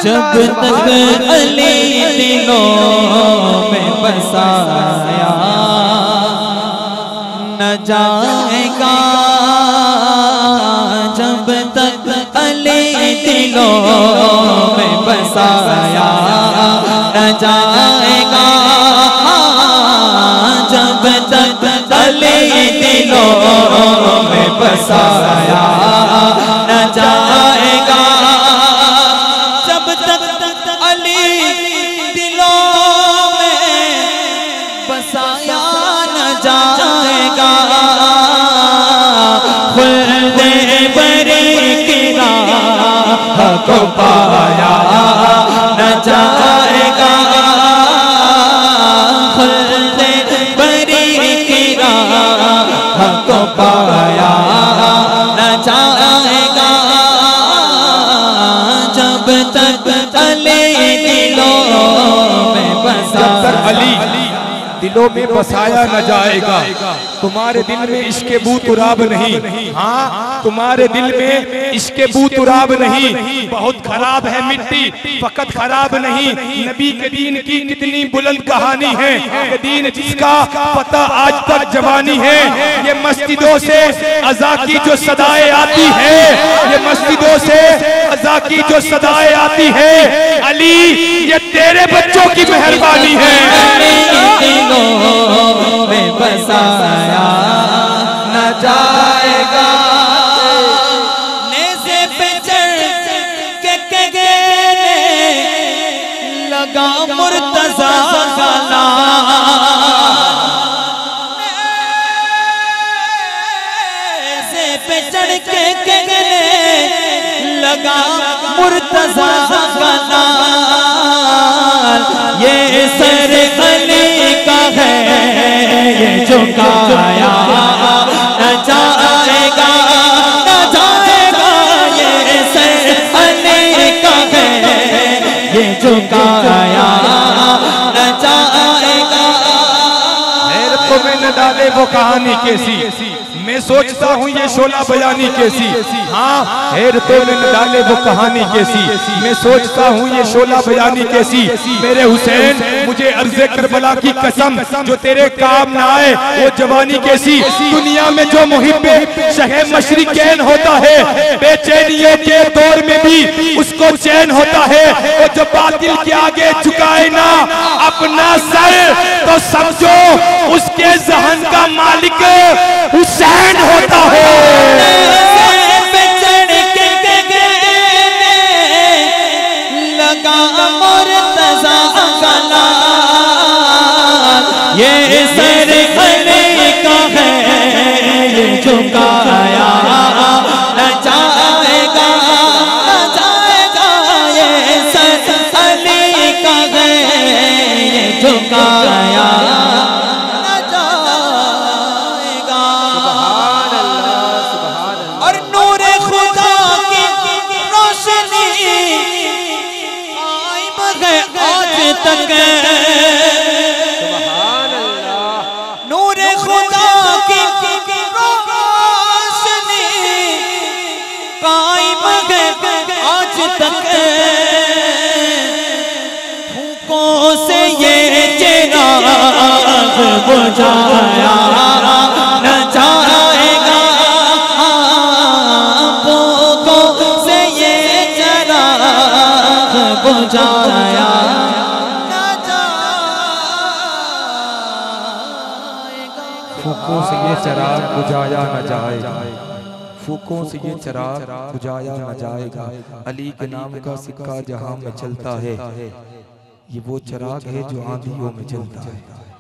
जब तक अली दिलों में बसाया न जाएगा, जब तक अली दिलों में बसाया न जाएगा, जब तक अली दिलों में बसाया न जाएगा, जब तक अली दिलों में बसाया न जाएगा, खुल्दे बरी की राह को पाया न जाएगा, खुल्दे बरी की राह को पाया न जाएगा, जब तक अली दिलों में बसाया दिलों में बसाया न जाएगा। तुम्हारे दिल में इश्क़े बू तुराब नहीं, हाँ तुम्हारे दिल में इश्क़े बू तुराब नहीं। बहुत खराब है मिट्टी फकत खराब नहीं। नबी के दीन की कितनी बुलंद कहानी है, ये दीन जिसका पता आज तक जवानी है। ये मस्जिदों से अज़ा की जो सदाएं आती है, ये मस्जिदों से अज़ा की जो सदाएं आती है, अली ये तेरे बच्चों की मेहरबानी है। में बसाया न जाएगा, नेज़े पे चढ़ के गेने लगा मुर्तज़ा का नाम, नेज़े पे चढ़ के गेने लगा मुर्तज़ा का नाम। ये सर अली का है ये झुकाया न जाएगा, न जाएगा, ये सर अली का है ये झुकाया न जाएगा। हैरत में न डाले वो कहानी कैसी, मैं सोचता हूँ ये शोला बयानी कैसी। हाँ हैरतों में न डाले वो कहानी कैसी, मैं सोचता हूँ ये शोला बयानी कैसी। मेरे हुसैन मुझे अर्ज़े करबला की कसम, जो तेरे काम ना आए वो जवानी कैसी। दुनिया में जो मुहिब्बे शहे मशरिकैन होता है, बेचैनियों के दौर में भी उसको चैन होता है। वो जो बातिल के आगे झुकाए ना अपना सर, तो समझो उसके ज़हन का मालिक हुसैन होता है। लगा मुर्तज़ा का नाम, ये सर अली का है ये झुकाया न जाएगा, न जाएगा, ये सर अली का है ये झुकाया न जाएगा। और नूरे खुदा की रोशनी कायम है आज तक, नूरे खुदा की रोशनी कायम है आज तक। फूकों से ये चिराग बुझाया न जाएगा, फूकों से ये चिराग बुझाया न जाएगा। फूकों से ये चिराग बुझाया न जाएगा, फूकों से ये चिराग बुझाया न जाएगा। अली के नाम का सिक्का जहां में चलता है, ये वो चिराग है जो आंधियों में चलता है।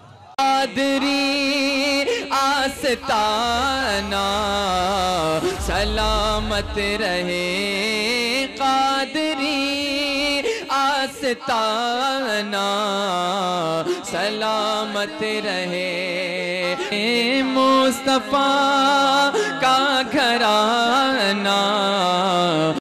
कादरी आस्ताना सलामत रहे, कादरी आस्ताना सलामत रहे। मुस्तफा का घराना